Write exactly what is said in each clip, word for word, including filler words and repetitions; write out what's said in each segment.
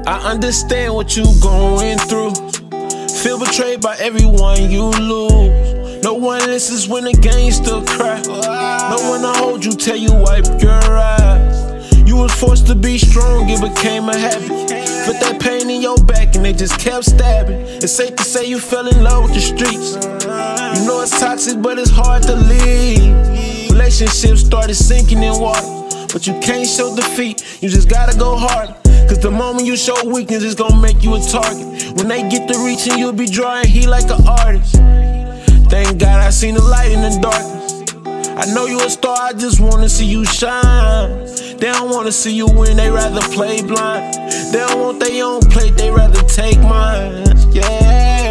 I understand what you going through. Feel betrayed by everyone you lose. No one listens when the gangster cry. No one to hold you, tell you wipe your eyes. You was forced to be strong, it became a habit. Put that pain in your back and they just kept stabbing. It's safe to say you fell in love with the streets. You know it's toxic, but it's hard to leave. Relationships started sinking in water, but you can't show defeat, you just gotta go harder. Cause the moment you show weakness, it's gonna make you a target. When they get to reaching, you'll be drawing heat like an artist. Thank God I seen the light in the darkness. I know you a star, I just wanna see you shine. They don't wanna see you win, they rather play blind. They don't want their own plate, they rather take mine. Yeah,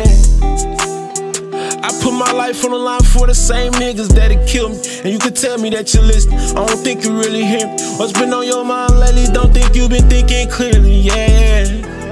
I put my life on the line for the same niggas that'll kill me. And you can tell me that you're listening, I don't think you really hear me. What's been on your mind lately, don't think you've been thinking clearly, yeah.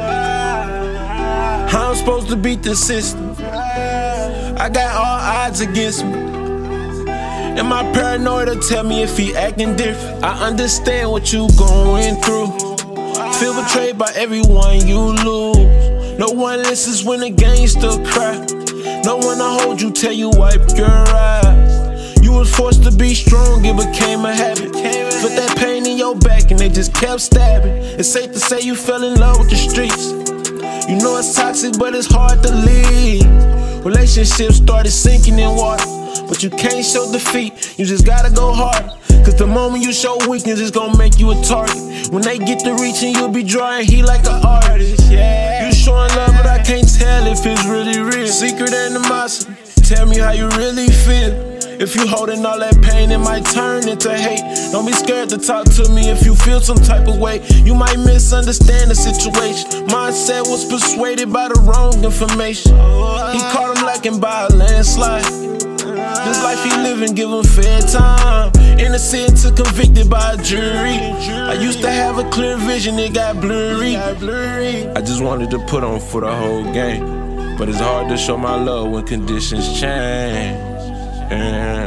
How I'm supposed to beat the system? I got all odds against me. And my paranoid to tell me if he acting different. I understand what you going through. Feel betrayed by everyone you lose. No one listens when the gangster cry. No one to hold you, tell you wipe your eyes. You was forced to be strong, it became a habit. Put that pain in your back and they just kept stabbing. It's safe to say you fell in love with the streets. You know it's toxic, but it's hard to leave. Relationships started sinking in water, but you can't show defeat, you just gotta go harder. Cause the moment you show weakness, it's gonna make you a target. When they get to reaching, you'll be drawing heat like an artist. Yeah, you showing love, but I can't tell if it's really real. Secret animosity, tell me how you really feel. If you holding all that pain, it might turn into hate. Don't be scared to talk to me if you feel some type of way. You might misunderstand the situation. Mindset was persuaded by the wrong information. He caught him lacking by a landslide. This life he living, give him fair time. Innocent to convicted by a jury. I used to have a clear vision, it got blurry. I just wanted to put on for the whole game, but it's hard to show my love when conditions change. Yeah.